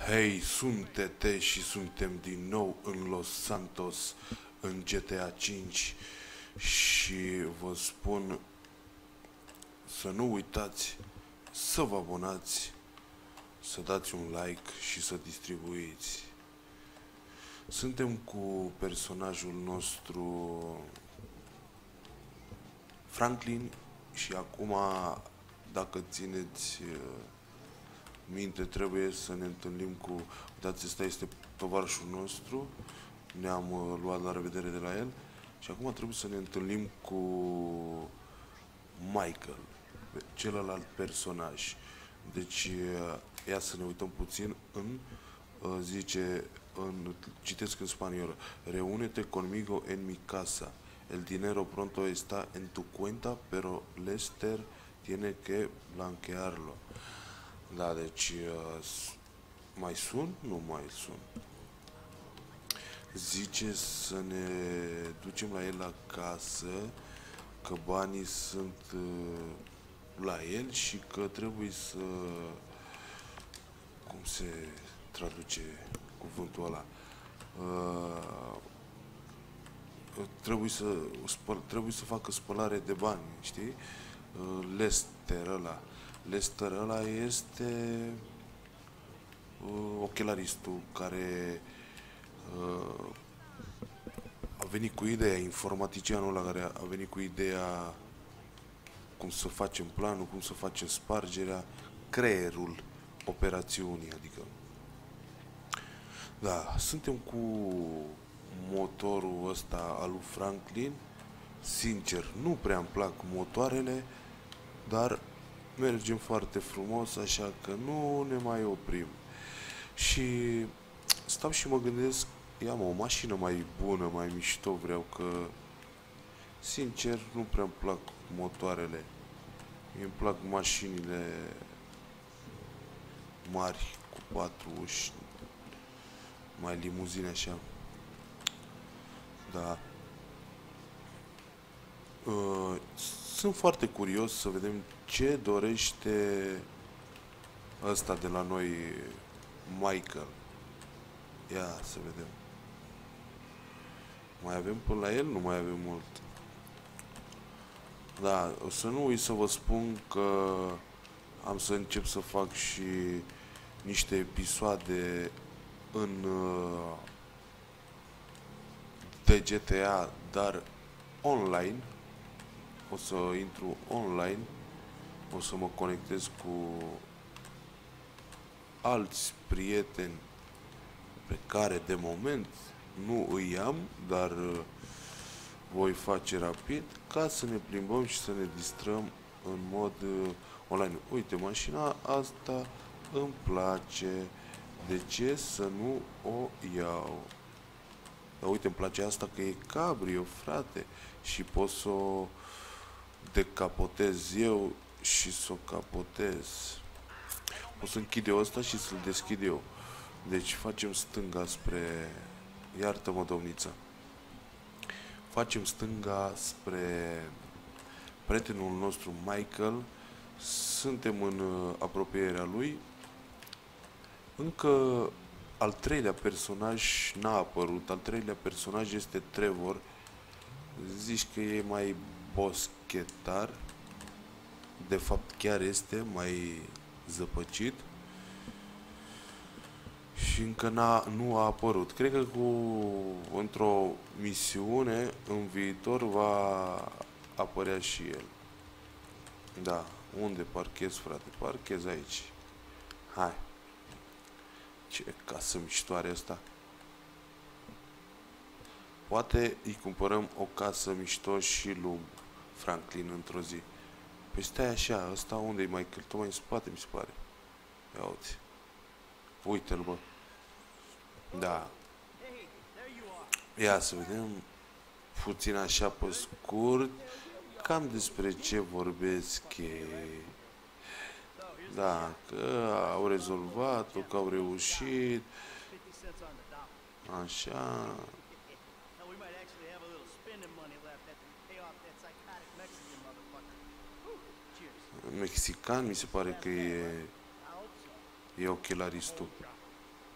Hei, sunt TT și suntem din nou în Los Santos, în GTA 5 și vă spun să nu uitați să vă abonați, să dați un like și să distribuiți. Suntem cu personajul nostru Franklin și acum, dacă țineți minte, trebuie să ne întâlnim cu... Uitați, ăsta este tovarășul nostru, ne-am luat la revedere de la el și acum trebuie să ne întâlnim cu Michael, celălalt personaj. Deci, ia să ne uităm puțin în... zice, citesc în spaniolă: reúnete conmigo en mi casa. El dinero pronto está en tu cuenta, pero Lester tiene que blanquearlo. Da, deci mai sun? Nu mai sun. Zice să ne ducem la el acasă, că banii sunt la el și că trebuie să... Cum se traduce cuvântul ăla? Trebuie să facă spălare de bani, știi? Lester ăla este ochelaristul care a venit cu ideea, informaticianul ăla care a venit cu ideea cum să facem planul, cum să facem spargerea, creierul operațiunii, adică. Da, suntem cu motorul ăsta al lui Franklin. Sincer, nu prea îmi plac motoarele, dar mergem foarte frumos, așa că nu ne mai oprim. Și stau și mă gândesc, ia-mă, o mașină mai bună, mai mișto vreau, că sincer nu prea îmi plac motoarele. Îmi plac mașinile mari, cu 4 uși, mai limuzine așa. Da. Sunt foarte curios să vedem ce dorește ăsta de la noi, Michael. Ia să vedem. Mai avem până la el? Nu mai avem mult. Da, o să nu uit să vă spun că am să încep să fac și niște episoade în de GTA, dar online. O să intru online, o să mă conectez cu alți prieteni pe care de moment nu îi am, dar voi face rapid ca să ne plimbăm și să ne distrăm în mod online. Uite, mașina asta îmi place, de ce să nu o iau? Dar uite, îmi place asta că e cabrio, frate, și pot să o decapotez eu și să o capotez. O să închid eu ăsta și să-l deschid eu. Deci facem stânga spre... Iartă-mă, domniță. Facem stânga spre prietenul nostru Michael. Suntem în apropierea lui. Încă al treilea personaj n-a apărut. Al treilea personaj este Trevor. Zici că e mai boschetar. De fapt chiar este mai zăpăcit. Și încă nu a apărut. Cred că într-o misiune în viitor va apărea și el. Da, unde parchez, frate? Parchez aici. Hai. Ce casă miștoare asta. Poate îi cumpărăm o casă mișto și lui Franklin într-o zi. Păi stai așa, ăsta unde e mai mai în spate, mi se pare. Ia uite. Uite-l, bă. Da. Ia să vedem puțin așa pe scurt cam despre ce vorbesc ei. Da, că au rezolvat-o, că au reușit. Așa. Mexican, mi se pare că e ochelaristul.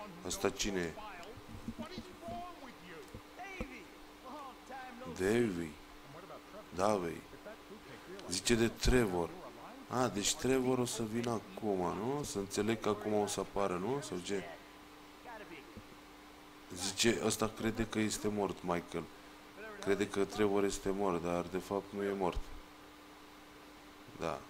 Asta cine e? Davy. Davey. Zice de Trevor. A, deci Trevor o să vină acum, nu? Să înțeleg că acum o să apară, nu? Sau ce? Zice, ăsta crede că este mort, Michael. Crede că Trevor este mort, dar de fapt nu e mort. Da.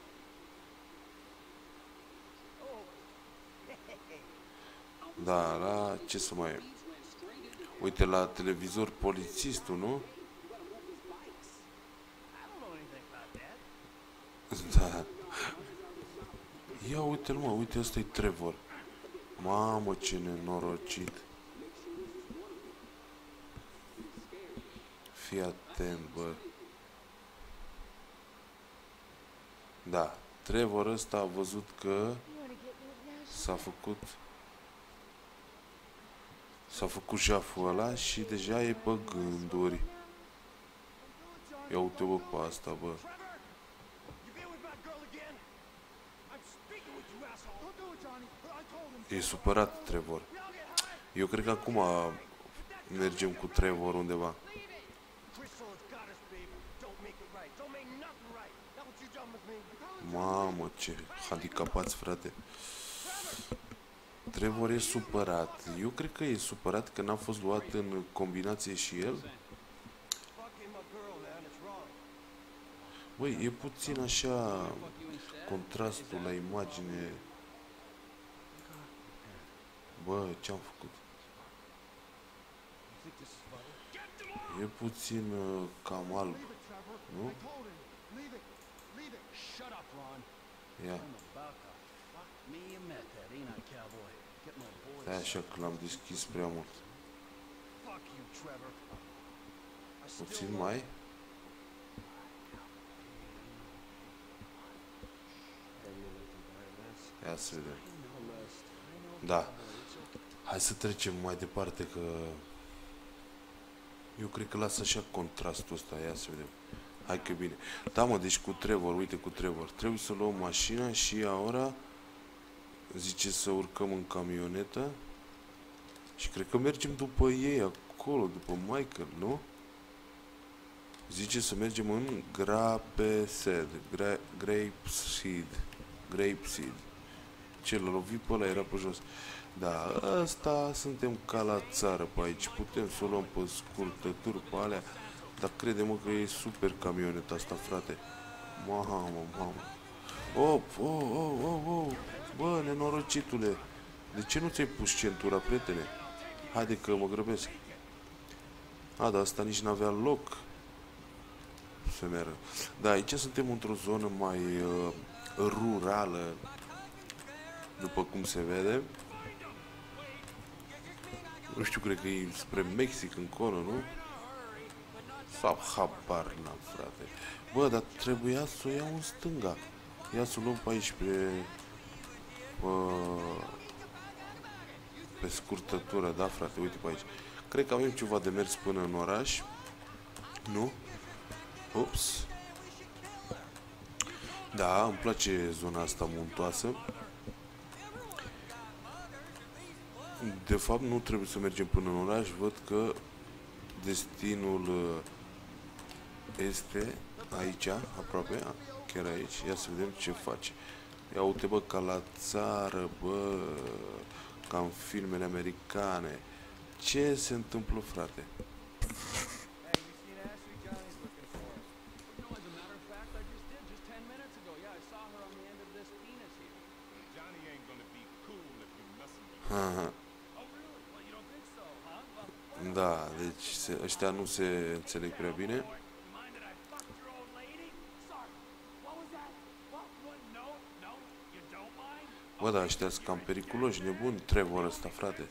Da, la ce să mai e? Uite la televizor polițistul, nu? Da. Ia uite-l, mă, uite, ăsta e Trevor. Mamă, ce nenorocit. Fii atent, bă. Da, Trevor ăsta a văzut că s-a făcut jaful ăla și deja e pe gânduri. Ia uite, bă, pe asta, bă. E supărat Trevor. Eu cred că acum mergem cu Trevor undeva. Mamă, ce handicapați, frate. Trevor e supărat. Eu cred că e supărat că n-a fost luat în combinație și el. Băi, e puțin așa contrastul la imagine. Bă, ce-am făcut? E puțin cam alb, nu? Ia. Stai așa că l-am deschis prea mult. Puțin mai. Ia să vedem. Da. Hai să trecem mai departe că... Eu cred că lasă așa contrastul ăsta. Ia să vedem. Hai că bine. Da, mă, deci cu Trevor, uite cu Trevor. Trebuie să luăm mașina și ora zice să urcăm în camionetă. Și cred că mergem după ei acolo, după Michael, nu? Zice să mergem în Grapeseed. Grapeseed. Ce l-a lovit pe ăla, era pe jos. Da, asta suntem ca la țară pe aici. Putem să o luăm pe scurtături pe alea. Dar crede-mă că e super camioneta asta, frate. Mamă. Oh. Bă, nenorocitule. De ce nu ți-ai pus centura, prietene? Haide că mă grăbesc. A, dar asta nici n-avea loc. Femeră. Da, aici suntem într-o zonă mai rurală. După cum se vede. Nu știu, cred că e spre Mexic încolo, nu? Sau habar n-am, frate. Bă, dar trebuia să o iau în stânga. Ia să o luăm pe aici, pe scurtătură, da, frate, uite pe aici. Cred că avem ceva de mers până în oraș. Nu? Ups. Da, îmi place zona asta muntoasă. De fapt, nu trebuie să mergem până în oraș. Văd că destinul este aici, aproape, chiar aici. Ia să vedem ce face. Ia uite, bă, ca la țară, bă, ca în filmele americane. Ce se întâmplă, frate? Da, deci ăștia nu se înțeleg prea bine. Bă, da, ăștia sunt cam periculoși, nebuni, Trevor ăsta, frate.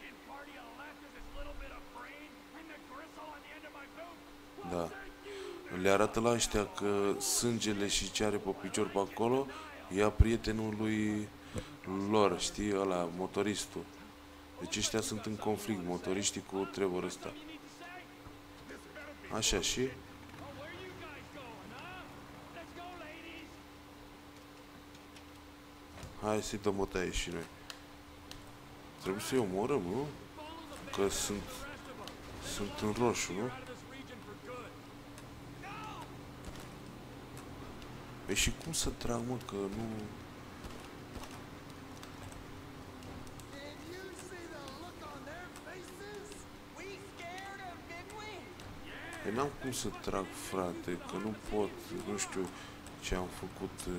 Da. Le arată la ăștia că sângele și ce are pe picior pe acolo ia prietenul lui lor, știi, ăla, motoristul. Deci ăștia sunt în conflict, motoriștii cu Trevor ăsta. Așa, și? Hai să-i dăm o taie și noi. Trebuie să-i omorăm, nu? Că sunt în roșu, nu? Păi și cum să trag, mă, că nu... Păi n-am cum să trag, frate, că nu pot, nu știu ce am făcut.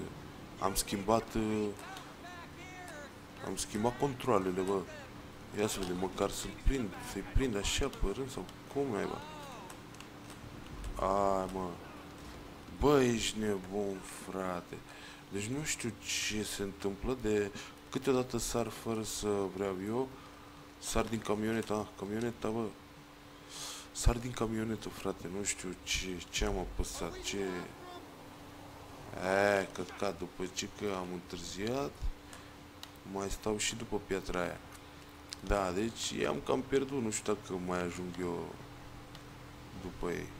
Am schimbat controlele, bă. Ia să vedem, măcar să-i prind așa pe rând sau cum naiba? Ai, mă. Bă, ești nebun, frate. Deci nu știu ce se întâmplă de... Câteodată sar fără să vreau eu. Sar din camioneta, bă. Sar din camionetă, frate, nu știu ce am apăsat, ce... Căcat, după ce că am întârziat, mai stau și după piatra aia. Da, deci i-am cam pierdut, nu știu dacă mai ajung eu după ei.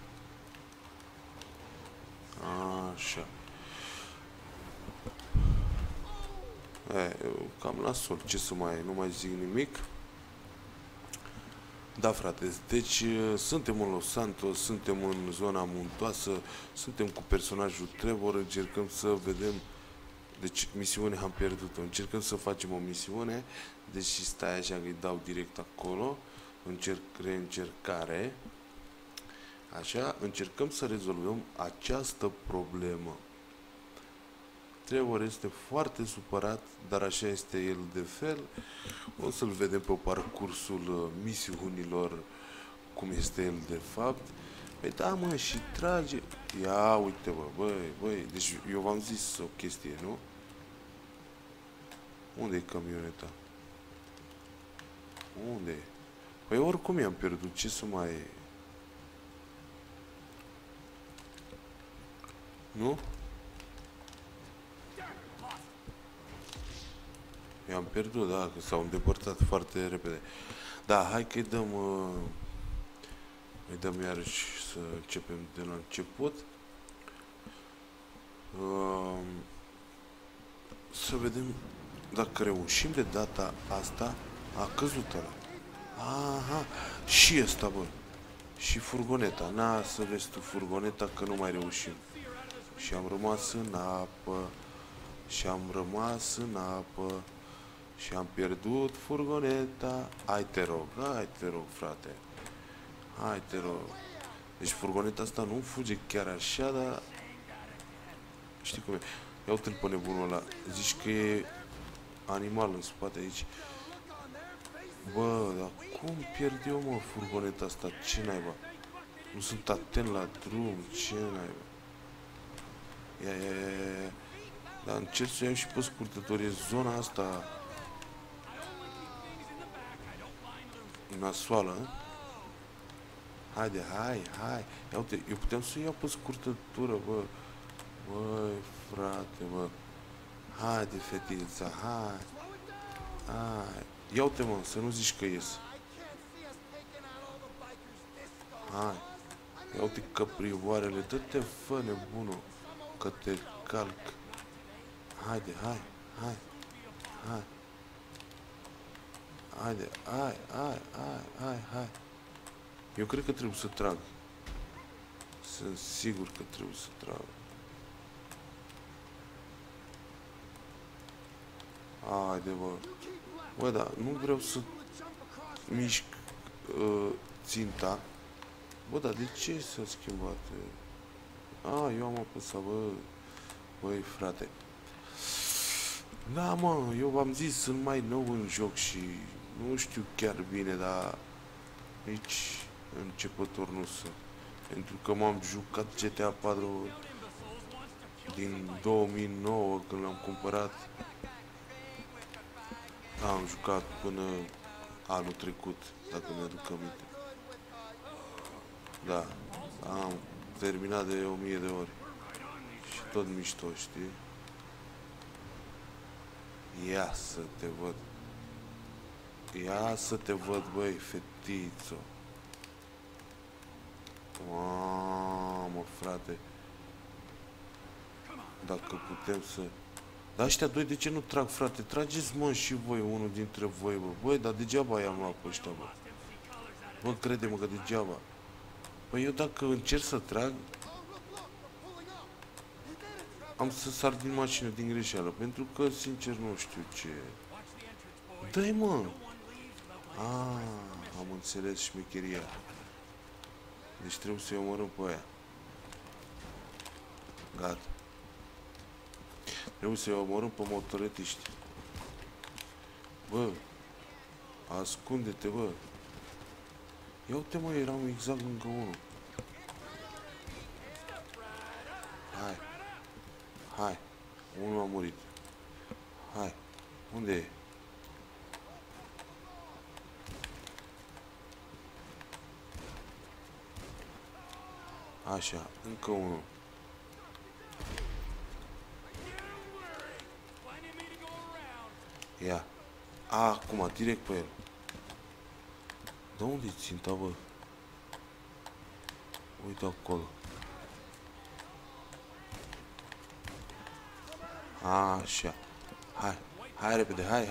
Așa. Cam nasol, ce să nu mai zic nimic. Da, frate, deci suntem în Los Santos, suntem în zona muntoasă, suntem cu personajul Trevor, încercăm să vedem, deci misiunea am pierdut-o, încercăm să facem o misiune, deci stai așa că îi dau direct acolo, reîncercare, așa, încercăm să rezolvăm această problemă. Trevor este foarte supărat, dar așa este el de fel. O să-l vedem pe parcursul misiunilor cum este el de fapt. Păi da, mă, și trage... Ia uite, bă, băi, deci eu v-am zis o chestie, nu? Unde e camioneta? Unde e? Păi oricum i-am pierdut, ce să mai... Nu? I-am pierdut, da, că s-au îndepărtat foarte repede. Da, hai că îi dăm iarăși să începem de la început. Să vedem dacă reușim de data asta. A căzut ăla. Aha, și ăsta, bă. Și furgoneta. Na, să vezi tu furgoneta că nu mai reușim. Și am rămas în apă. Și am rămas în apă. Și am pierdut furgoneta. Hai te rog, frate. Hai te rog. Deci furgoneta asta nu fuge chiar așa, dar... Știi cum e? Ia uite-l pe nebunul ăla. Zici că e animal în spate aici. Bă, dar cum pierd eu, mă, furgoneta asta? Ce naiba? Nu sunt atent la drum. Ce naiba? Ia. Dar încerc să iau și pe scurtători. E zona asta nasoală, hă? Haide, hai. Ia uite, eu puteam să iau pe scurtătură, bă. Băi, frate, bă. Haide, fetița, hai. Ia uite, mă, să nu zici că ies. Hai. Ia uite căprioarele, dă-te, fă, nebunul, că te calc. Haide, hai. Haide, hai. Eu cred că trebuie să trag. Sunt sigur că trebuie să trag. Haide, bă. Bă, da, nu vreau să mișc ținta. Bă, dar de ce s-a schimbat? Eu am apăsat, bă. Băi, frate. Da, mă, eu v-am zis, sunt mai nou în joc și nu știu chiar bine, dar nici începător nu sunt. Pentru că m-am jucat GTA 4 din 2009 când l-am cumpărat. Am jucat până anul trecut, dacă mi-aduc aminte. Da, am terminat de 1000 de ori. Și tot mișto, știi? Ia să te văd, băi, fetițo. Mamă, frate. Dacă Dar ăștia doi de ce nu trag, frate? Trageți, mă, și voi, unul dintre voi, bă. Băi, dar degeaba i-am luat pe ăștia, bă. Bă, crede-mă că degeaba. Păi eu dacă încerc să trag, am să sar din mașină din greșeală, pentru că, sincer, nu știu ce... Dă-i, mă! Am înțeles șmecheria. Deci trebuie să-i omorâm pe aia. Gata. Trebuie să-i omorâm pe motoretiști. Bă, ascunde-te, bă. Ia uite, mă, eram exact lângă unul. Hai. Hai. Unul a murit. Hai. Unde e? Așa, încă unul. Ia. Acum, direct pe el. De unde-i ținta, bă? Uite acolo. Așa. Hai. Hai repede. Hai.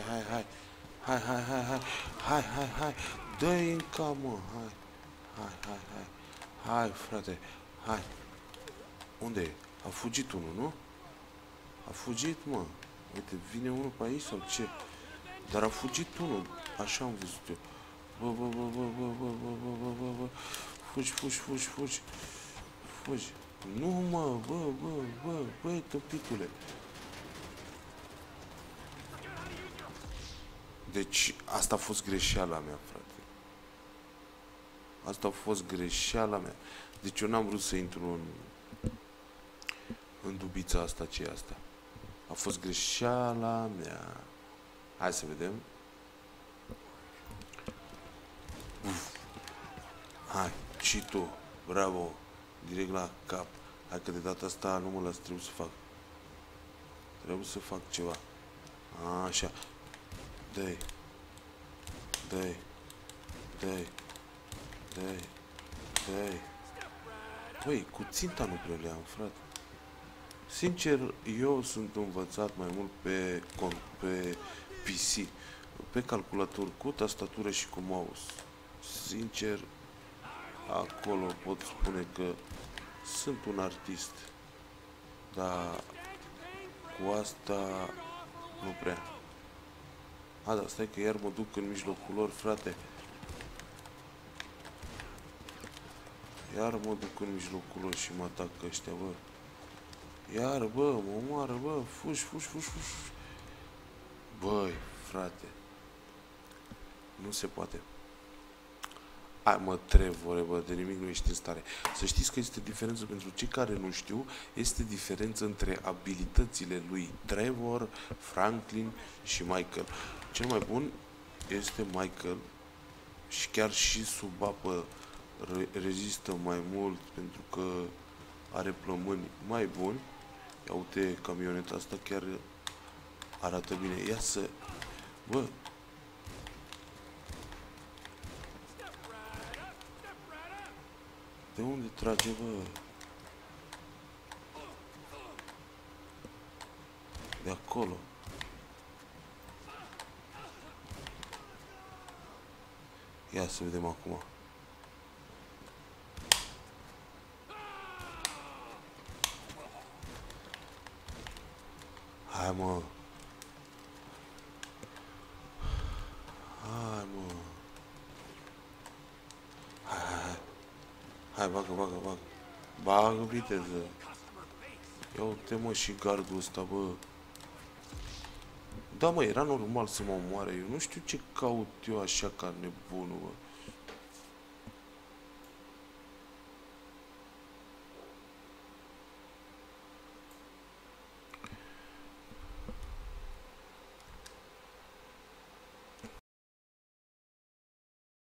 Hai. Dă-i în cap, mă. Hai. Hai, frate. Hai. Unde e? A fugit unul, nu? A fugit, mă. Uite, vine unul pe aici sau ce? Dar a fugit unul. Așa am văzut eu. Bă. Fugi. Nu, mă, bă, tăpitule. Deci, asta a fost greșeala mea, frate. Asta a fost greșeala mea. Deci eu n-am vrut să intru în dubița asta, ce e asta. A fost greșeala mea. Hai să vedem. Hai, și tu. Bravo. Direct la cap. Hai că de data asta nu mă las, trebuie să fac. Trebuie să fac ceva. Așa. Dă-i. Băi, cu ținta nu prea le-am, frate. Sincer, eu sunt învățat mai mult pe PC, pe calculator cu tastatură și cu mouse. Sincer, acolo pot spune că sunt un artist, dar cu asta nu prea. Da, stai că iar mă duc în mijlocul lor, frate. Iar mă duc în mijlocul lor și mă atac ăștia, bă. Iar, bă, mă omoară, bă, fugi. Băi, frate. Nu se poate. Hai, mă, Trevore, bă, de nimic nu ești în stare. Să știți că este diferență, pentru cei care nu știu, este diferență între abilitățile lui Trevor, Franklin și Michael. Cel mai bun este Michael și chiar și sub apă rezistă mai mult pentru că are plămâni mai buni. Ia uite, camioneta asta chiar arată bine. Ia să... Bă! De unde trage, bă? De acolo. Ia să vedem acum. Hai, mă. Hai, bagă. Bagă viteză. Ia uite, mă, și gardul ăsta, bă. Da, mă, era normal să mă omoare. Eu nu știu ce caut eu așa ca nebunul, bă.